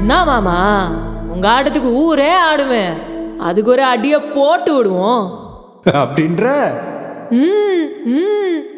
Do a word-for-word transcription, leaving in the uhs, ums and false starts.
என்ன மாமா, உங்க ஆட்டத்துக்கு ஊரே ஆடுவேன். அதுக்கு ஒரு அடியை போட்டு விடுவோம் அப்படின்ற ம் ம்